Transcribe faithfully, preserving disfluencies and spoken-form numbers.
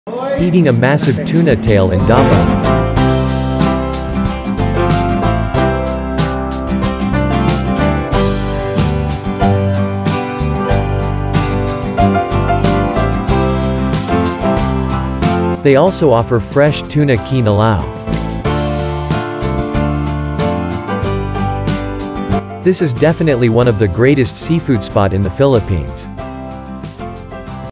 Eating a massive tuna tail in Davao. They also offer fresh tuna kinilaw. This is definitely one of the greatest seafood spot in the Philippines.